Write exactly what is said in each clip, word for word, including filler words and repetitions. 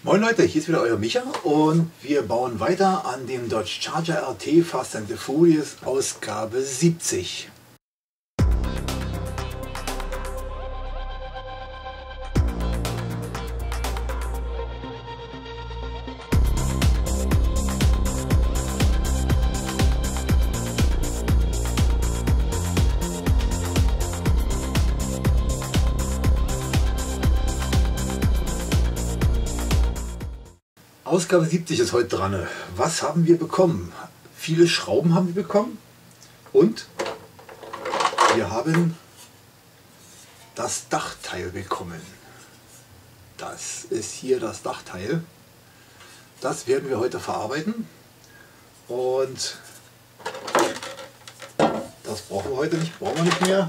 Moin Leute, hier ist wieder euer Micha und wir bauen weiter an dem Dodge Charger R T Fast and the Furious Ausgabe siebzig. Ausgabe siebzig ist heute dran. Was haben wir bekommen? Viele Schrauben haben wir bekommen und wir haben das Dachteil bekommen. Das ist hier das Dachteil. Das werden wir heute verarbeiten und das brauchen wir heute nicht, brauchen wir nicht mehr.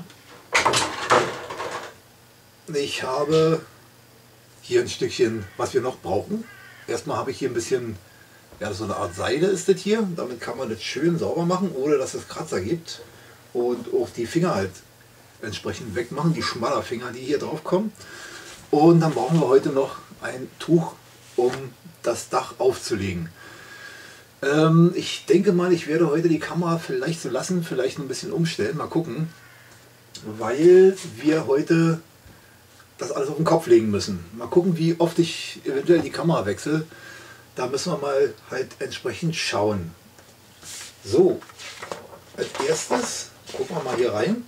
Ich habe hier ein Stückchen, was wir noch brauchen. Erstmal habe ich hier ein bisschen, ja, so eine Art Seile ist das hier. Damit kann man das schön sauber machen, ohne dass es Kratzer gibt. Und auch die Finger halt entsprechend wegmachen, die Schmallerfinger, die hier drauf kommen. Und dann brauchen wir heute noch ein Tuch, um das Dach aufzulegen. Ähm, ich denke mal, ich werde heute die Kamera vielleicht so lassen, vielleicht ein bisschen umstellen, mal gucken. Weil wir heute das alles auf den Kopf legen müssen. Mal gucken, wie oft ich eventuell die Kamera wechsle. Da müssen wir mal halt entsprechend schauen. So, als erstes gucken wir mal hier rein.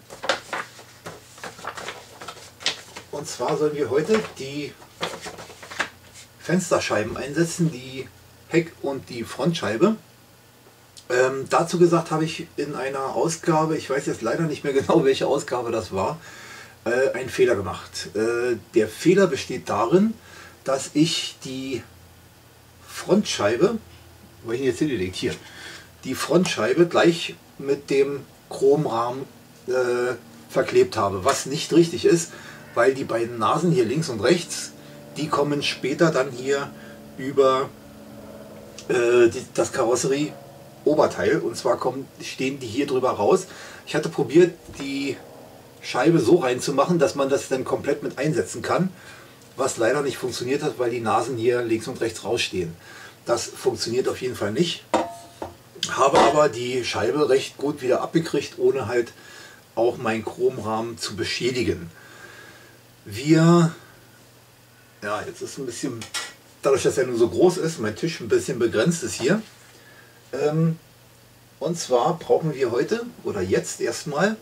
Und zwar sollen wir heute die Fensterscheiben einsetzen, die Heck- und die Frontscheibe. Ähm, dazu gesagt habe ich in einer Ausgabe, ich weiß jetzt leider nicht mehr genau, welche Ausgabe das war, einen Fehler gemacht. Der Fehler besteht darin, dass ich die Frontscheibe, wo ich ihn jetzt hingelegt, hier, die Frontscheibe gleich mit dem Chromrahmen äh, verklebt habe, was nicht richtig ist, weil die beiden Nasen hier links und rechts, die kommen später dann hier über äh, die, das Karosserie-Oberteil, und zwar kommen, stehen die hier drüber raus. Ich hatte probiert, die Scheibe so reinzumachen, dass man das dann komplett mit einsetzen kann, was leider nicht funktioniert hat, weil die Nasen hier links und rechts rausstehen. Das funktioniert auf jeden Fall nicht. Habe aber die Scheibe recht gut wieder abgekriegt, ohne halt auch meinen Chromrahmen zu beschädigen. Wir, ja, jetzt ist ein bisschen, dadurch, dass er nur so groß ist, mein Tisch ein bisschen begrenzt ist hier. Ähm, und zwar brauchen wir heute oder jetzt erstmal,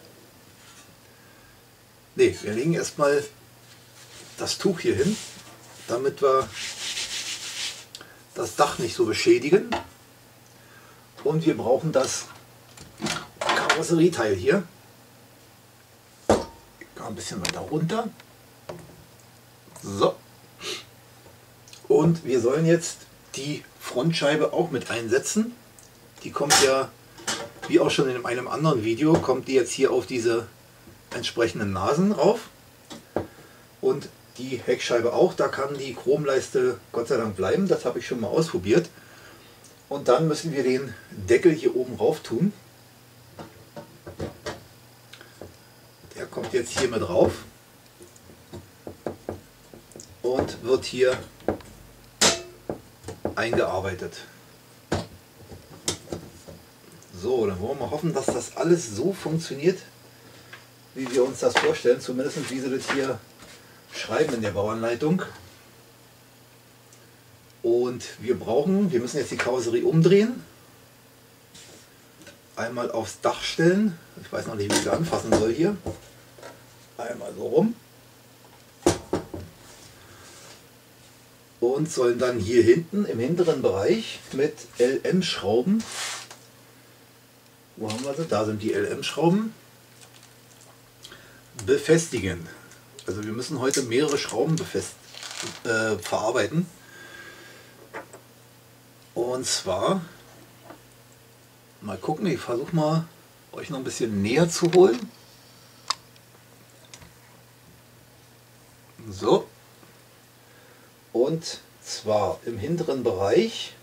Ne, wir legen erstmal das Tuch hier hin, damit wir das Dach nicht so beschädigen. Und wir brauchen das Karosserieteil hier. Ich gehe ein bisschen weiter runter. So. Und wir sollen jetzt die Frontscheibe auch mit einsetzen. Die kommt ja, wie auch schon in einem anderen Video, kommt die jetzt hier auf diese entsprechenden Nasen rauf und die Heckscheibe auch. Da kann die Chromleiste Gott sei Dank bleiben, das habe ich schon mal ausprobiert. Und dann müssen wir den Deckel hier oben rauf tun. Der kommt jetzt hier mit drauf und wird hier eingearbeitet. So, dann wollen wir mal hoffen, dass das alles so funktioniert, wie wir uns das vorstellen, zumindest wie sie das hier schreiben in der Bauanleitung. Und wir brauchen, wir müssen jetzt die Karosserie umdrehen, einmal aufs Dach stellen, ich weiß noch nicht, wie ich sie anfassen soll hier, einmal so rum und sollen dann hier hinten im hinteren Bereich mit L M-Schrauben, wo haben wir sie? Da sind die L M-Schrauben, befestigen. Also wir müssen heute mehrere Schrauben befest, äh, verarbeiten. Und zwar, mal gucken, ich versuche mal euch noch ein bisschen näher zu holen. So. Und zwar im hinteren Bereich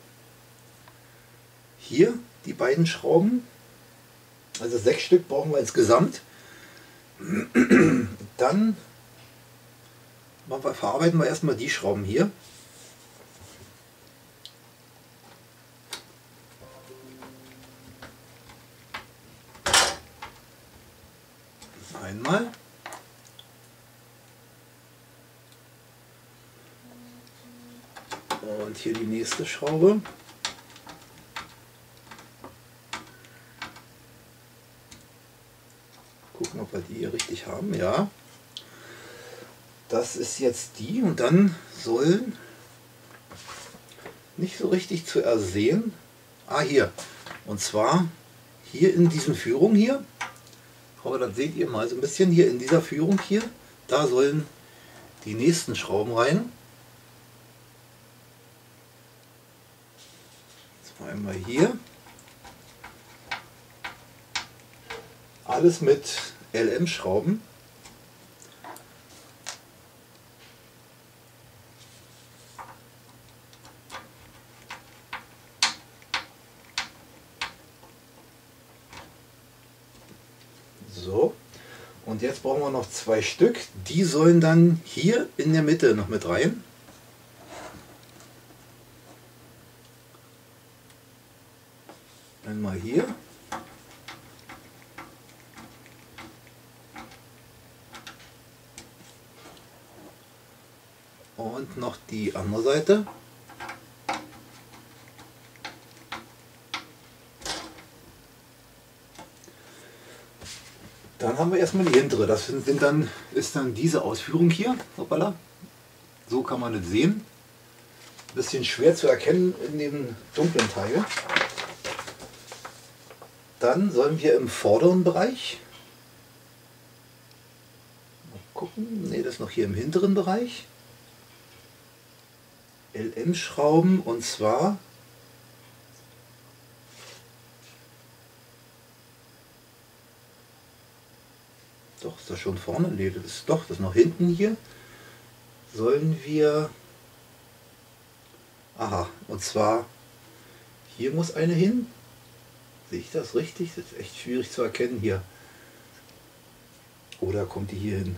hier die beiden Schrauben. Also sechs Stück brauchen wir insgesamt. Dann verarbeiten wir erstmal die Schrauben hier. Und hier die nächste Schraube. Gucken, ob wir die hier richtig haben. Ja. Das ist jetzt die und dann sollen nicht so richtig zu ersehen. Ah, hier. Und zwar hier in diesen Führung hier. Aber das seht ihr mal so ein bisschen hier in dieser Führung hier. Da sollen die nächsten Schrauben rein. Jetzt mal einmal hier. Alles mit L M-Schrauben. So, und jetzt brauchen wir noch zwei Stück. Die sollen dann hier in der Mitte noch mit rein. Einmal hier. Und noch die andere Seite. Dann haben wir erstmal die hintere. Das sind dann, ist dann diese Ausführung hier. Hoppala. So kann man es sehen. Ein bisschen schwer zu erkennen in dem dunklen Teil. Dann sollen wir im vorderen Bereich. Mal gucken. Ne, das ist noch hier im hinteren Bereich. L M-Schrauben, und zwar doch, ist das schon vorne? Nee, das ist doch, das ist noch hinten hier. Sollen wir, aha, und zwar hier muss eine hin. Sehe ich das richtig? Das ist echt schwierig zu erkennen hier. Oder kommt die hier hin?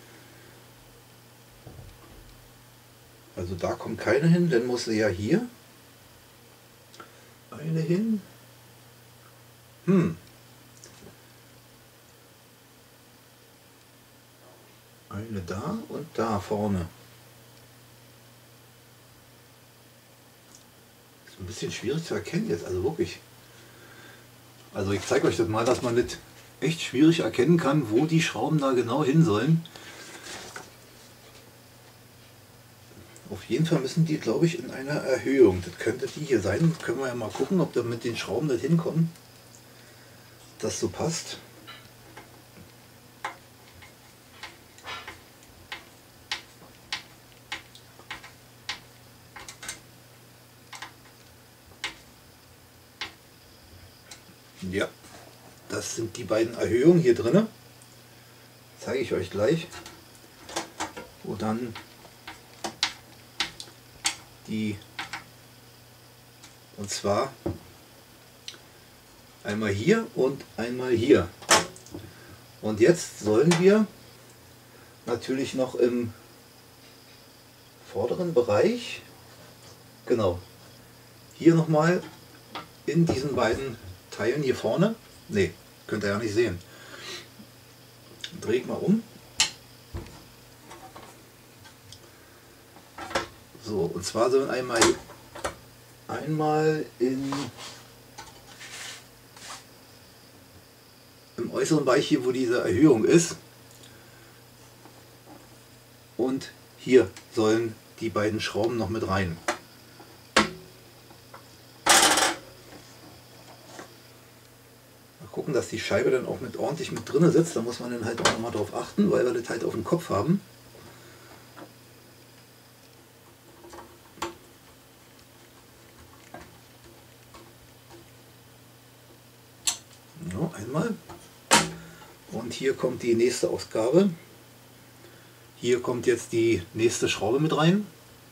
Also da kommt keine hin, dann muss sie ja hier eine hin. Hm. Eine da und da vorne. Ist ein bisschen schwierig zu erkennen jetzt, also wirklich. Also ich zeige euch das mal, dass man das echt schwierig erkennen kann, wo die Schrauben da genau hin sollen. Auf jeden Fall müssen die, glaube ich, in einer Erhöhung. Das könnte die hier sein. Das können wir ja mal gucken, ob da mit den Schrauben das hinkommen. Das so passt. Ja, das sind die beiden Erhöhungen hier drin. Zeige ich euch gleich. Wo dann die, und zwar einmal hier und einmal hier. Und jetzt sollen wir natürlich noch im vorderen Bereich, genau, hier nochmal in diesen beiden Teilen hier vorne, ne, könnt ihr ja nicht sehen, drehe ich mal um. So, und zwar sollen einmal, einmal in, im äußeren Bereich hier, wo diese Erhöhung ist, und hier sollen die beiden Schrauben noch mit rein. Mal gucken, dass die Scheibe dann auch mit ordentlich mit drin sitzt. Da muss man dann halt auch nochmal drauf achten, weil wir das halt auf dem Kopf haben. Ja, einmal. Und hier kommt die nächste Ausgabe. Hier kommt jetzt die nächste Schraube mit rein.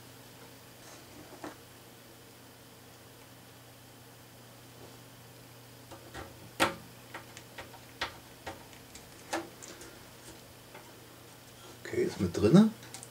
Okay, ist mit drinne.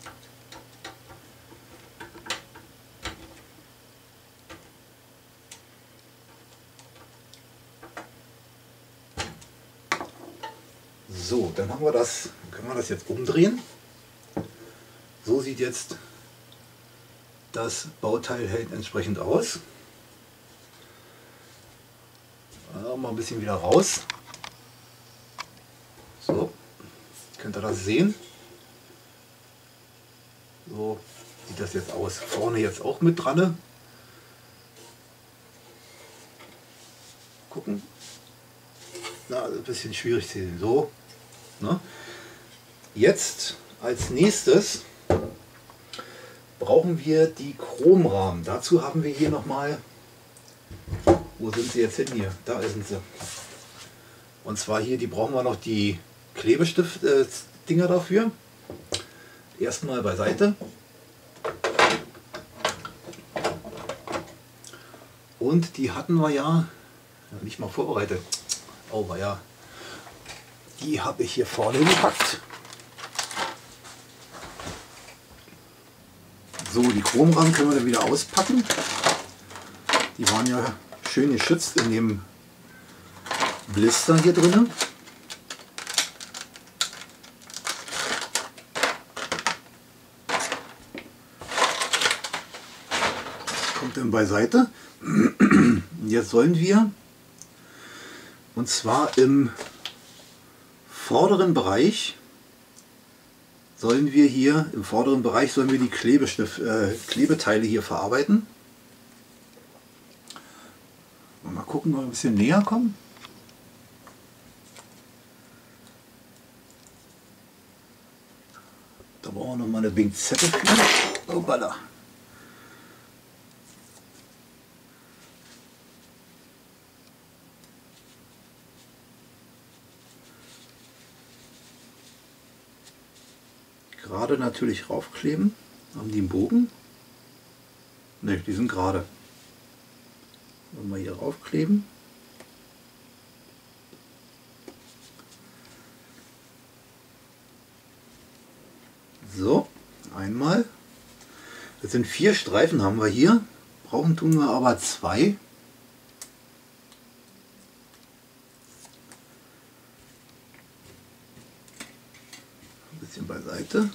So, dann haben wir das, können wir das jetzt umdrehen. So sieht jetzt Das Bauteil hält entsprechend aus. Ja, mal ein bisschen wieder raus. So, könnt ihr das sehen? So sieht das jetzt aus. Vorne jetzt auch mit dran. Gucken. Na, ein bisschen schwierig zu sehen. So. Ne? Jetzt als nächstes brauchen wir die Chromrahmen. Dazu haben wir hier nochmal, wo sind sie jetzt hin hier? Da sind sie. Und zwar hier, die brauchen wir noch die Klebestift-Dinger dafür. Erstmal beiseite. Und die hatten wir ja nicht mal vorbereitet. Oh, war ja. Die habe ich hier vorne gepackt. So, die Chromrahmen können wir dann wieder auspacken. Die waren ja schön geschützt in dem Blister hier drin. Kommt dann beiseite. Jetzt sollen wir, und zwar im vorderen Bereich, sollen wir hier, im vorderen Bereich sollen wir die Klebestift, äh, Klebeteile hier verarbeiten. Mal gucken, ob wir ein bisschen näher kommen. Da brauchen wir noch mal eine Pinzette für. Hoppala. Gerade natürlich raufkleben. Haben die einen Bogen? Ne, die sind gerade. Mal hier raufkleben. So, einmal. Das sind vier Streifen haben wir hier. Brauchen tun wir aber zwei. Ein bisschen beiseite.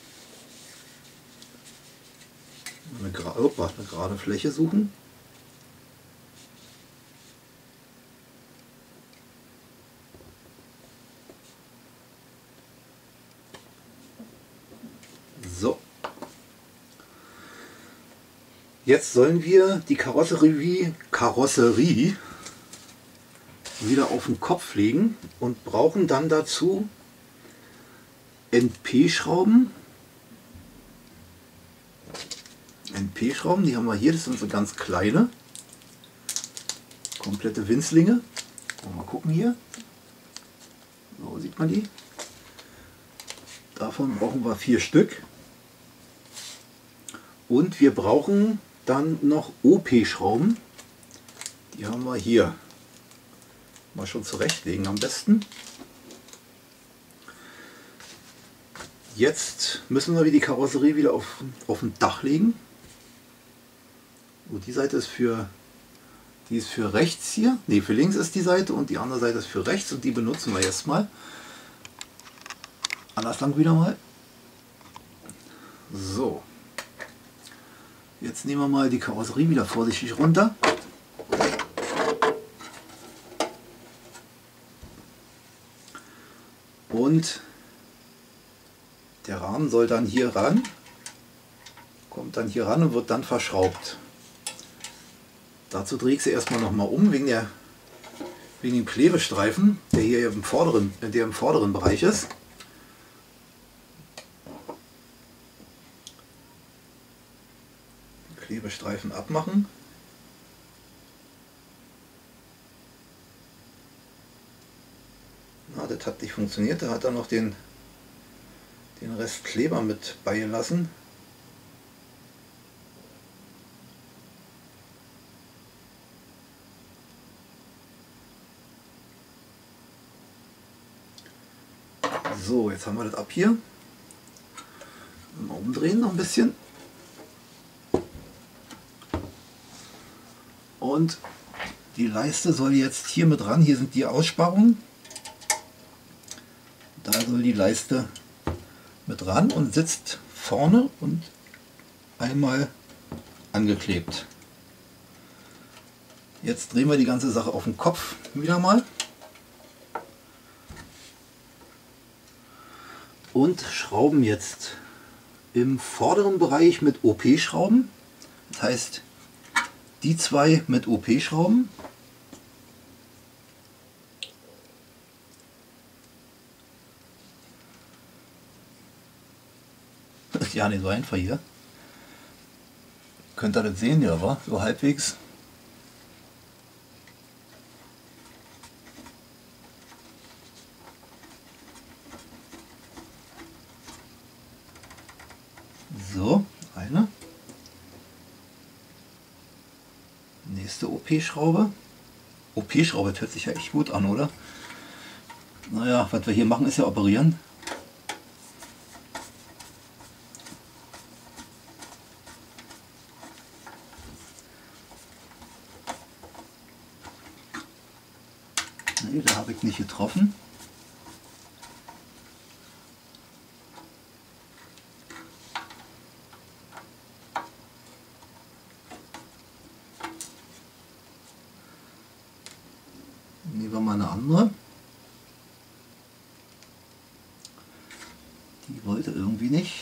Eine, gra Opa, eine gerade Fläche suchen. So. Jetzt sollen wir die Karosserie, Karosserie wieder auf den Kopf legen und brauchen dann dazu N P-Schrauben. N P-Schrauben, die haben wir hier, das sind so ganz kleine, komplette Winzlinge. Mal gucken hier. So sieht man die. Davon brauchen wir vier Stück. Und wir brauchen dann noch O P-Schrauben. Die haben wir hier. Mal schon zurechtlegen am besten. Jetzt müssen wir die Karosserie wieder auf, auf ein Dach legen. Und die Seite ist für, die ist für rechts hier. Ne, für links ist die Seite und die andere Seite ist für rechts und die benutzen wir jetzt mal. Anders lang wieder mal. So. Jetzt nehmen wir mal die Karosserie wieder vorsichtig runter. Und der Rahmen soll dann hier ran. Kommt dann hier ran und wird dann verschraubt. Dazu drehe ich sie erstmal noch mal um, wegen, der, wegen dem Klebestreifen, der hier im vorderen, der im vorderen Bereich ist. Klebestreifen abmachen. Na, das hat nicht funktioniert, da hat er noch den, den Rest Kleber mit beigelassen. So, jetzt haben wir das ab hier. Mal umdrehen noch ein bisschen. Und die Leiste soll jetzt hier mit ran. Hier sind die Aussparungen. Da soll die Leiste mit ran und sitzt vorne und einmal angeklebt. Jetzt drehen wir die ganze Sache auf den Kopf wieder mal und schrauben jetzt im vorderen Bereich mit O P-Schrauben. Das heißt, die zwei mit O P-Schrauben. Das ist ja nicht so einfach hier. Könnt ihr das sehen, ja, war so halbwegs. So, eine. Nächste O P-Schraube. O P-Schraube hört sich ja echt gut an, oder? Naja, was wir hier machen, ist ja operieren. Nee, da habe ich nicht getroffen. Nehmen wir mal eine andere. Die wollte irgendwie nicht.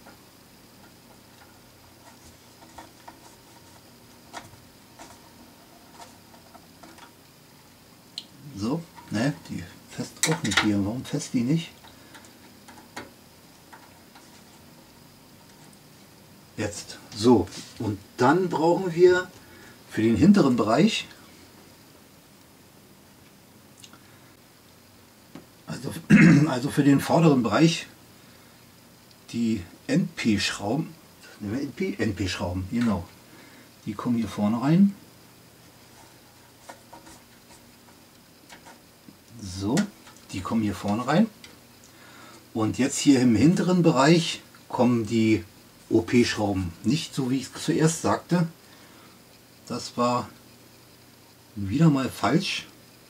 So, ne, die fest auch nicht hier. Warum fest die nicht? Jetzt. So, und dann brauchen wir für den hinteren Bereich, also, also für den vorderen Bereich, die N P-Schrauben. Nehmen wir N P? N P-Schrauben, genau. Die kommen hier vorne rein. So, die kommen hier vorne rein. Und jetzt hier im hinteren Bereich kommen die O P-Schrauben. Nicht so wie ich es zuerst sagte. Das war wieder mal falsch.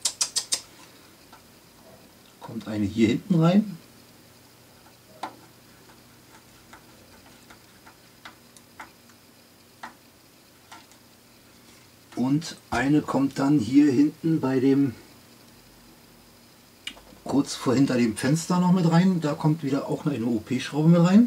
Kommt eine hier hinten rein. Und eine kommt dann hier hinten bei dem, kurz vor hinter dem Fenster noch mit rein. Da kommt wieder auch eine O P-Schraube mit rein.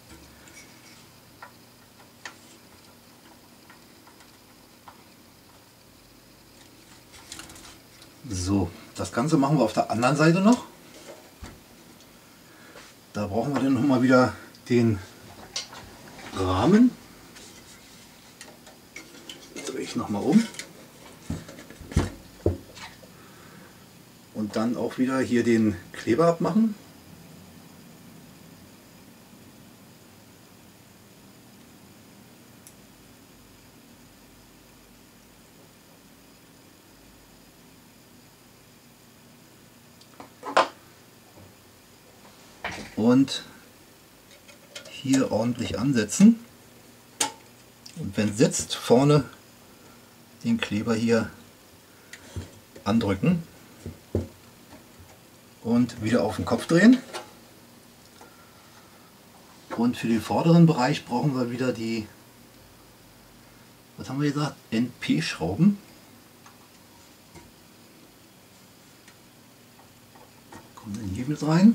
So, das Ganze machen wir auf der anderen Seite noch. Da brauchen wir dann noch mal wieder den Rahmen. Drehe ich noch mal um. Und dann auch wieder hier den Kleber abmachen. Und hier ordentlich ansetzen. Und wenn es sitzt, vorne den Kleber hier andrücken. Und wieder auf den Kopf drehen. Und für den vorderen Bereich brauchen wir wieder die, was haben wir gesagt, N P-Schrauben. Kommen dann hier mit rein.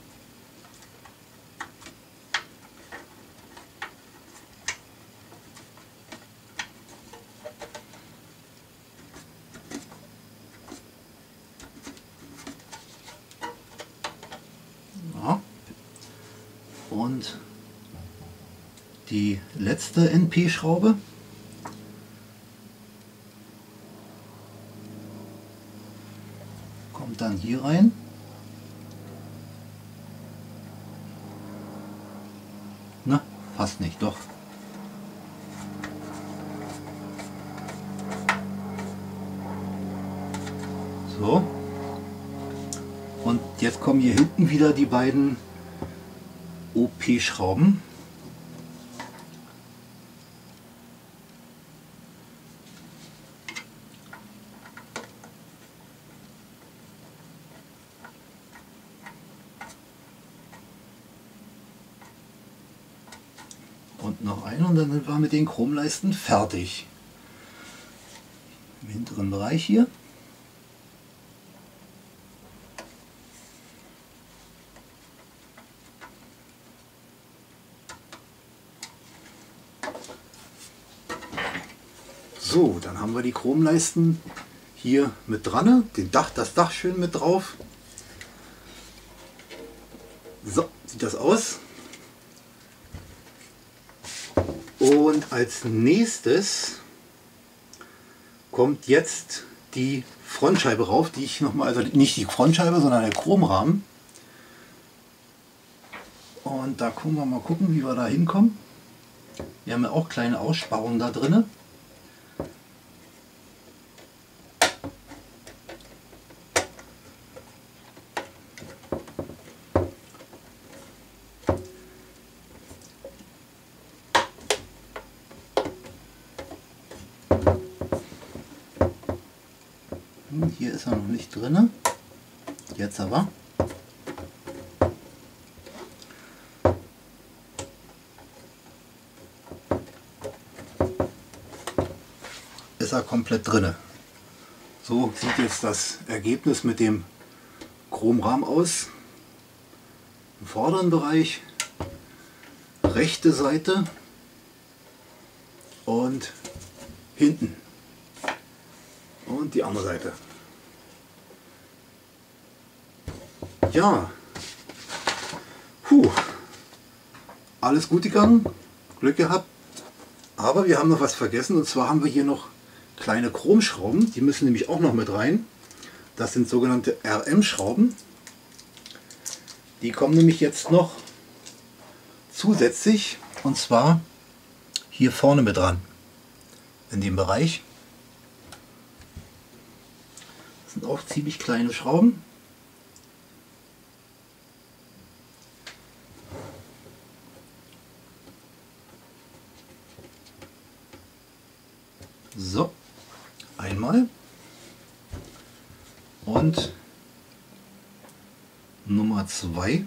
Und die letzte N P-Schraube kommt dann hier rein. Na, fast nicht, doch. So. Und jetzt kommen hier hinten wieder die beiden O P-Schrauben. Und noch eine. rein und dann sind wir mit den Chromleisten fertig. Im hinteren Bereich hier. So, dann haben wir die Chromleisten hier mit dran, den Dach, das Dach schön mit drauf. So sieht das aus. Und als nächstes kommt jetzt die Frontscheibe rauf, die ich nochmal, also nicht die Frontscheibe, sondern der Chromrahmen. Und da gucken wir mal gucken, wie wir da hinkommen. Wir haben ja auch kleine Aussparungen da drin. Hier ist er noch nicht drin. Jetzt aber. Ist er komplett drin. So sieht jetzt das Ergebnis mit dem Chromrahmen aus. Im vorderen Bereich, rechte Seite und hinten. Und die andere Seite. Ja, puh, alles gut gegangen, Glück gehabt, aber wir haben noch was vergessen, und zwar haben wir hier noch kleine Chromschrauben, die müssen nämlich auch noch mit rein. Das sind sogenannte R M-Schrauben. Die kommen nämlich jetzt noch zusätzlich, und zwar hier vorne mit dran, in dem Bereich. Das sind auch ziemlich kleine Schrauben. So, einmal und Nummer zwei.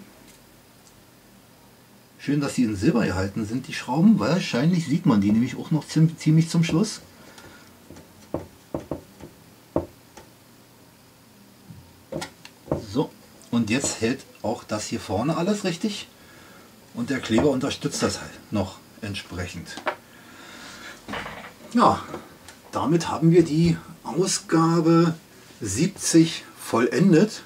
Schön, dass sie in Silber gehalten sind, die Schrauben, weil wahrscheinlich sieht man die nämlich auch noch ziemlich zum Schluss. So, und jetzt hält auch das hier vorne alles richtig und der Kleber unterstützt das halt noch entsprechend. Ja, damit haben wir die Ausgabe siebzig vollendet.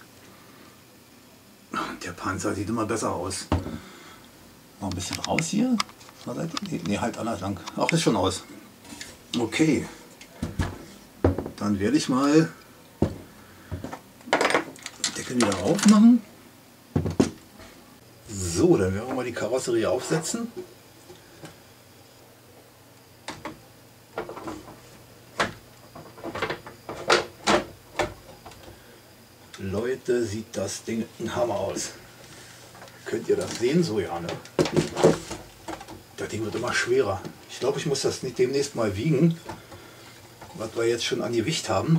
Der Panzer sieht immer besser aus. Noch ein bisschen raus hier. Ne, halt anders lang. Ach, ist schon aus. Okay. Dann werde ich mal den Deckel wieder aufmachen. So, dann werden wir mal die Karosserie aufsetzen. Leute, sieht das Ding ein Hammer aus. Könnt ihr das sehen? So, ja, ne? Das Ding wird immer schwerer. Ich glaube, ich muss das nicht demnächst mal wiegen, was wir jetzt schon an Gewicht haben.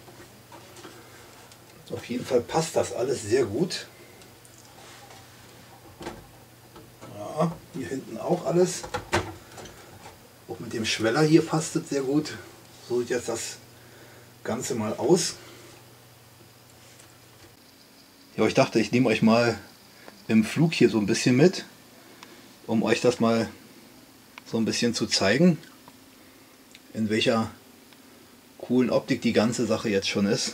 Auf jeden Fall passt das alles sehr gut. Ja, hier hinten auch alles. Auch mit dem Schweller hier passt es sehr gut. So sieht jetzt das Ganze mal aus. Ja, ich dachte, ich nehme euch mal im Flug hier so ein bisschen mit, um euch das mal so ein bisschen zu zeigen, in welcher coolen Optik die ganze Sache jetzt schon ist.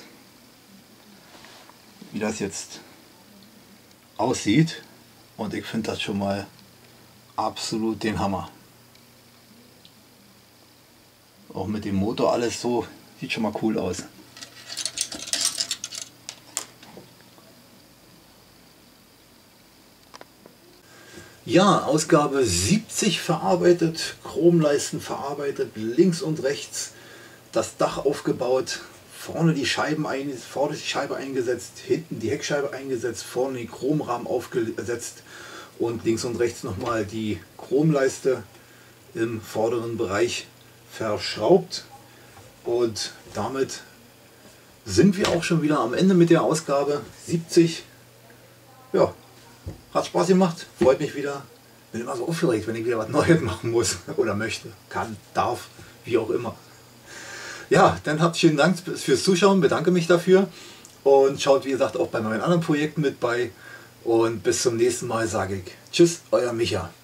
Wie das jetzt aussieht. Und ich finde das schon mal absolut den Hammer. Auch mit dem Motor alles so, sieht schon mal cool aus. Ja, Ausgabe siebzig verarbeitet, Chromleisten verarbeitet, links und rechts das Dach aufgebaut, vorne die Scheiben ein, vorne die Scheibe eingesetzt, hinten die Heckscheibe eingesetzt, vorne den Chromrahmen aufgesetzt und links und rechts nochmal die Chromleiste im vorderen Bereich verschraubt. Und damit sind wir auch schon wieder am Ende mit der Ausgabe siebzig. Ja. Hat Spaß gemacht, freut mich wieder. Bin immer so aufgeregt, wenn ich wieder was Neues machen muss oder möchte, kann, darf, wie auch immer. Ja, dann habt vielen Dank fürs Zuschauen, bedanke mich dafür und schaut wie gesagt auch bei meinen anderen Projekten mit bei und bis zum nächsten Mal sage ich Tschüss, euer Micha.